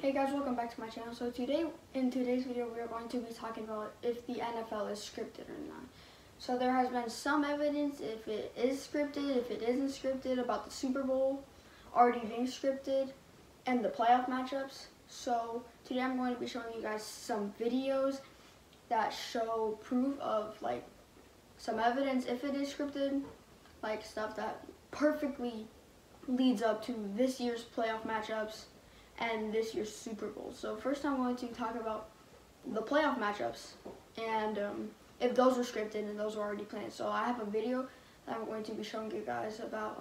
Hey guys, welcome back to my channel. So in today's video, we are going to be talking about if the NFL is scripted or not. So there has been some evidence if it is scripted, if it isn't scripted, about the Super Bowl already being scripted, and the playoff matchups. So today I'm going to be showing you guys some videos that show proof of like some evidence if it is scripted, like stuff that perfectly leads up to this year's playoff matchups and this year's Super Bowl. So first I'm going to talk about the playoff matchups and if those were scripted and those were already planned. So I have a video that I'm going to be showing you guys about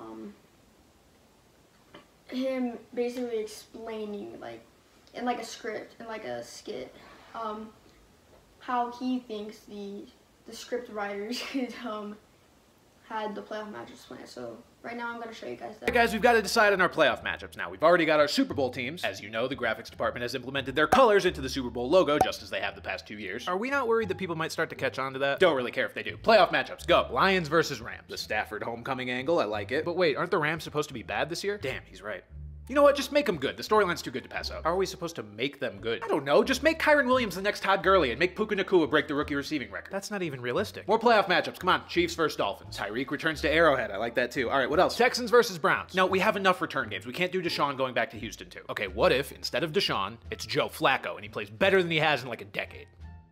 him basically explaining like in like a script, in like a skit, how he thinks the script writers could had the playoff matchups planned. So right now I'm going to show you guys that. Hey guys, we've got to decide on our playoff matchups now. We've already got our Super Bowl teams. As you know, the graphics department has implemented their colors into the Super Bowl logo, just as they have the past 2 years. Are we not worried that people might start to catch on to that? Don't really care if they do. Playoff matchups, go. Lions versus Rams. The Stafford homecoming angle, I like it. But wait, aren't the Rams supposed to be bad this year? Damn, he's right. You know what? Just make them good. The storyline's too good to pass up. How are we supposed to make them good? I don't know. Just make Kyren Williams the next Todd Gurley and make Puka Nacua break the rookie receiving record. That's not even realistic. More playoff matchups. Come on. Chiefs versus Dolphins. Tyreek returns to Arrowhead. I like that too. All right, what else? Texans versus Browns. No, we have enough return games. We can't do Deshaun going back to Houston too. Okay, what if instead of Deshaun, it's Joe Flacco and he plays better than he has in like a decade?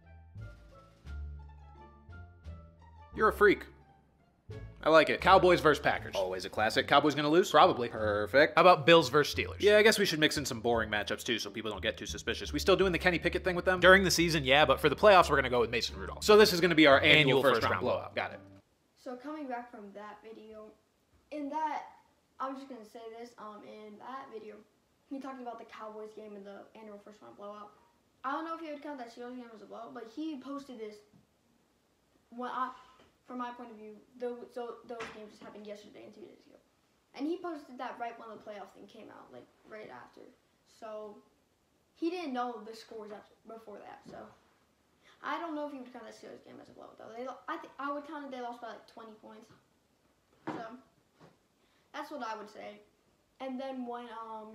You're a freak. I like it. Cowboys versus Packers. Always a classic. Cowboys gonna lose? Probably. Perfect. How about Bills versus Steelers? Yeah, I guess we should mix in some boring matchups too so people don't get too suspicious. We still doing the Kenny Pickett thing with them? During the season, yeah, but for the playoffs, we're gonna go with Mason Rudolph. So this is gonna be our annual first round blowout. Got it. So coming back from that video, in that, I'm just gonna say this, in that video, he talked about the Cowboys game and the annual first round blowout. I don't know if he would count that Steelers game as a blowout, but he posted this from my point of view, those games just happened yesterday and 2 days ago. And he posted that right when the playoff thing came out, like right after. So he didn't know the scores before that. So I don't know if he would count that Steelers game as a blowout though. I would count it they lost by like 20 points. So that's what I would say. And then when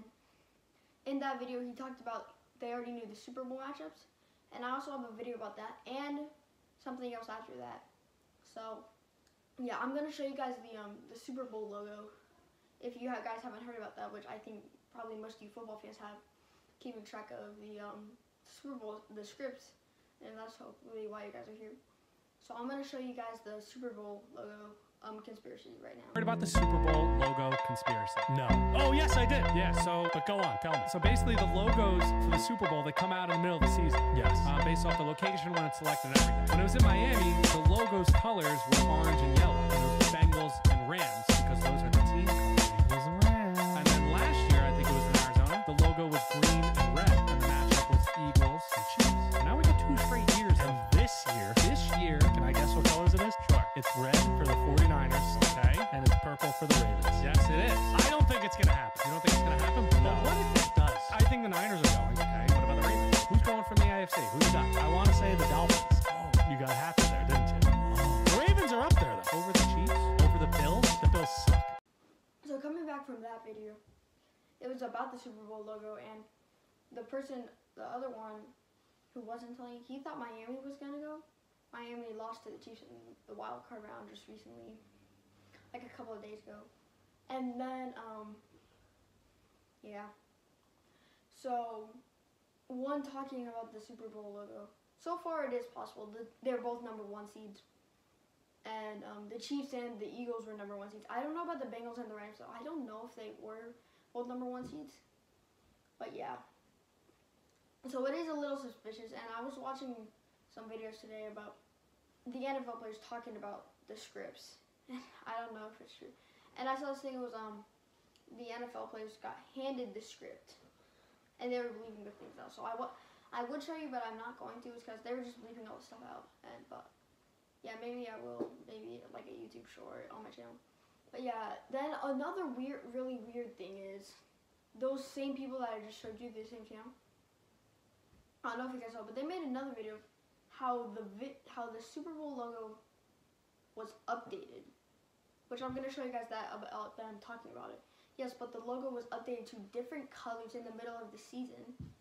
in that video he talked about they already knew the Super Bowl matchups, and I also have a video about that and something else after that. So, yeah, I'm going to show you guys the Super Bowl logo, if you guys haven't heard about that, which I think probably most of you football fans have, keeping track of the Super Bowl, the scripts, and that's hopefully why you guys are here. So I'm going to show you guys the Super Bowl logo conspiracy right now. Heard about the Super Bowl logo conspiracy? No. Oh, yes, I did. Yeah, but go on, tell me. So basically the logos for the Super Bowl, they come out in the middle of the season. Yes. Based off the location when it's selected and everything. When it was in Miami, the logo's colors were orange and yellow. And it was Bengals and Rams, because those are the team colors. Bengals and Rams. And then last year, I think it was in Arizona, the logo was green and red, and the matchup was Eagles and Chiefs. Now we got 2 straight years, and this year, can I guess what colors it is? Sure. It's red for the 49ers, okay, and it's purple for the Ravens. Yes, it is. I don't think it's going to happen. You don't think it's going to happen? No. What if it does? I think the Niners are going, okay. What about the Ravens? Who's going from the AFC? Who's that? I want to say the Dolphins. Oh, you got happy there, didn't you? Oh. The Ravens are up there, though. Over the Chiefs? Over the Bills? The Bills suck. So coming back from that video, it was about the Super Bowl logo, and the other one who wasn't telling, he thought Miami was going to go. Miami lost to the Chiefs in the wild card round just recently, like a couple of days ago. And then, yeah. So, one talking about the Super Bowl logo. So far, it is possible. They're both #1 seeds. And the Chiefs and the Eagles were #1 seeds. I don't know about the Bengals and the Rams, though. I don't know if they were both #1 seeds. But, yeah. So, it is a little suspicious. And I was watching some videos today about the NFL players talking about the scripts. I don't know if it's true. And I saw this thing, it was the NFL players got handed the script and they were bleeping the things out. So I would show you, but I'm not going to, because they were just bleeping all the stuff out. But yeah, maybe I will, maybe like a YouTube short on my channel. But yeah, then another really weird thing is those same people that I just showed you, the same channel. I don't know if you guys saw, but they made another video how the Super Bowl logo was updated, which I'm going to show you guys that I'm talking about it. Yes, but the logo was updated to different colors in the middle of the season,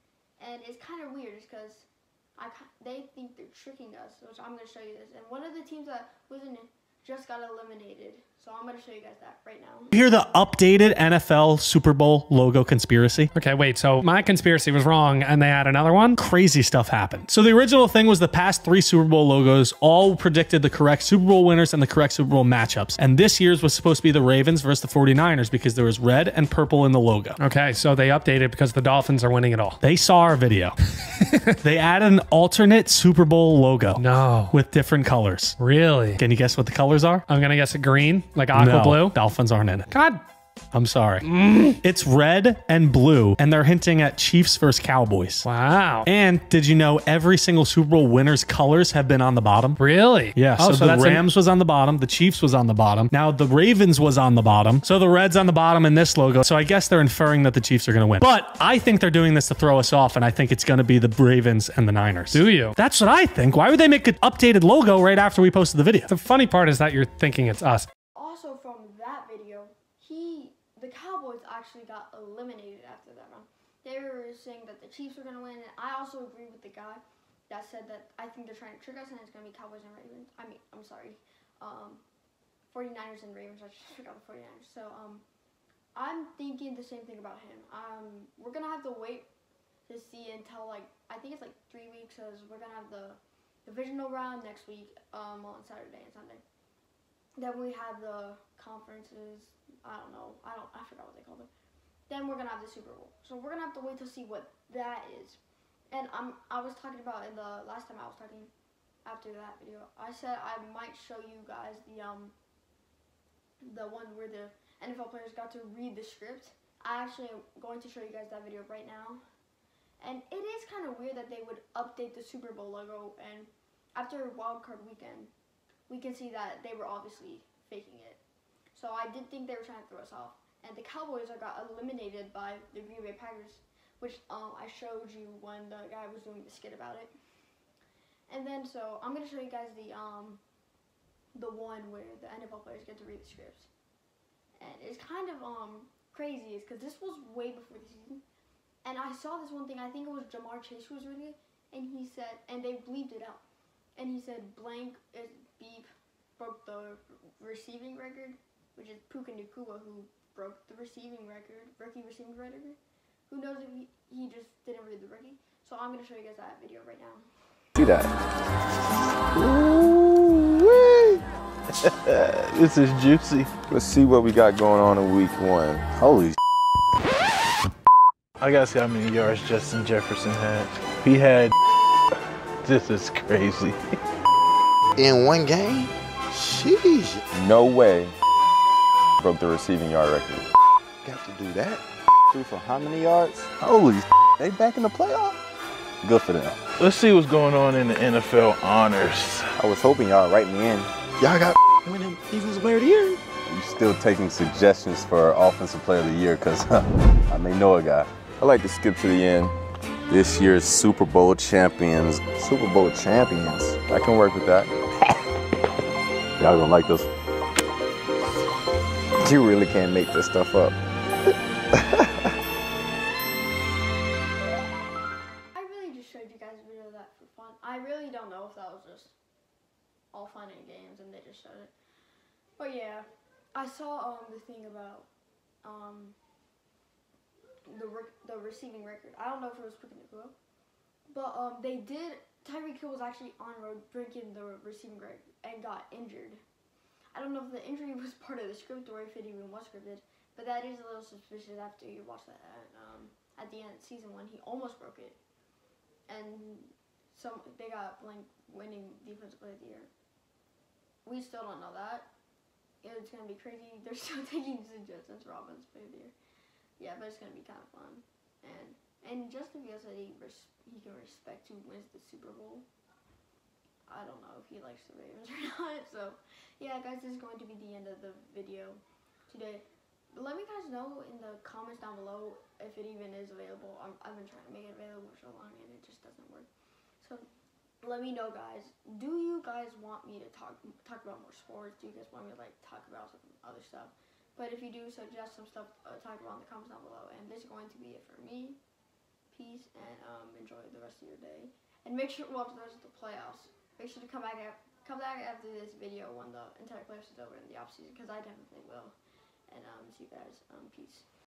And it's kind of weird because they think they're tricking us, which I'm going to show you this. And one of the teams that wasn't just got eliminated. So I'm going to show you guys that right now. You hear the updated NFL Super Bowl logo conspiracy? Okay, wait, so my conspiracy was wrong and they had another one? Crazy stuff happened. So the original thing was the past 3 Super Bowl logos all predicted the correct Super Bowl winners and the correct Super Bowl matchups. And this year's was supposed to be the Ravens versus the 49ers because there was red and purple in the logo. Okay, so they updated because the Dolphins are winning it all. They saw our video. They added an alternate Super Bowl logo. No. With different colors. Really? Can you guess what the colors are? I'm gonna guess a green, like aqua blue. Dolphins aren't in it. God. I'm sorry. It's red and blue, and they're hinting at Chiefs versus Cowboys. Wow. And did you know every single Super Bowl winner's colors have been on the bottom? Really? Yeah, Oh, so the Rams was on the bottom, the Chiefs was on the bottom. Now the Ravens was on the bottom. So the red's on the bottom in this logo. So I guess they're inferring that the Chiefs are going to win. But I think they're doing this to throw us off, and I think it's going to be the Ravens and the Niners. Do you? That's what I think. Why would they make an updated logo right after we posted the video? The funny part is that you're thinking it's us. Also from that video, the Cowboys actually got eliminated after that round. They were saying that the Chiefs were going to win, and I also agree with the guy that said that I think they're trying to trick us and it's going to be Cowboys and Ravens. I'm sorry, 49ers and Ravens. I just forgot the 49ers. So, I'm thinking the same thing about him. We're going to have to wait to see until, like, I think it's like 3 weeks, because we're going to have the divisional round next week on Saturday and Sunday. Then we have the conferences. I don't know. I forgot what they called it. Then we're gonna have the Super Bowl. So we're gonna have to wait to see what that is. And I was talking about in the last time I was talking after that video. I said I might show you guys the one where the NFL players got to read the script. I actually am going to show you guys that video right now. And it is kind of weird that they would update the Super Bowl logo, and after Wild Card Weekend, we can see that they were obviously faking it. So I did think they were trying to throw us off. And the Cowboys got eliminated by the Green Bay Packers, which I showed you when the guy was doing the skit about it. And then, so I'm going to show you guys the one where the NFL players get to read the scripts. And it's kind of crazy, because this was way before the season. And I saw this one thing, I think it was Jamar Chase who was reading it, and he said, and they bleeped it out. And he said, blank is beep broke the receiving record, which is Puka Nacua, who broke the receiving record, rookie receiving record. Who knows if he just didn't read the rookie? So I'm going to show you guys that video right now. See that? Ooh-wee. This is juicy. Let's see what we got going on in week 1. Holy I gotta see how many yards Justin Jefferson had. He had this is crazy. In one game? Sheesh. No way broke the receiving yard record. Got to do that. Threw for how many yards? Holy they back in the playoff? Good for them. Let's see what's going on in the NFL honors. I was hoping y'all write me in. Y'all got winning Defensive Player of the Year. You still taking suggestions for Offensive Player of the Year, because I may know a guy. I like to skip to the end. This year's Super Bowl champions. Super Bowl champions. I can work with that. Y'all gonna like this. You really can't make this stuff up. I really just showed you guys a video of that for fun. I really don't know if that was just all fun and games and they just showed it. But yeah, I saw the thing about the receiving record. I don't know if it was Puka Nacua, but they did. Tyreek Hill was actually on road breaking the receiving record and got injured. I don't know if the injury was part of the script or if it even was scripted, but that is a little suspicious after you watch that at the end of season 1. He almost broke it, and they got blank winning Defensive Player of the Year. We still don't know that. It's gonna be crazy. They're still taking suggestions for Offensive Player of the Year. Yeah, but it's gonna be kind of fun. And Justin Fields said he can respect who wins the Super Bowl. I don't know if he likes the Ravens or not. So, yeah, guys, this is going to be the end of the video today. But let me guys know in the comments down below if it even is available. I've been trying to make it available for so long and it just doesn't work. So, let me know, guys. Do you guys want me to talk about more sports? Do you guys want me to talk about some other stuff? But if you do, suggest some stuff to talk about in the comments down below. And this is going to be it for me. peace, and enjoy the rest of your day. And make sure, well, there's the playoffs. Make sure to come back after this video when the entire playoffs is over in the off season, because I definitely will. And see you guys. Peace.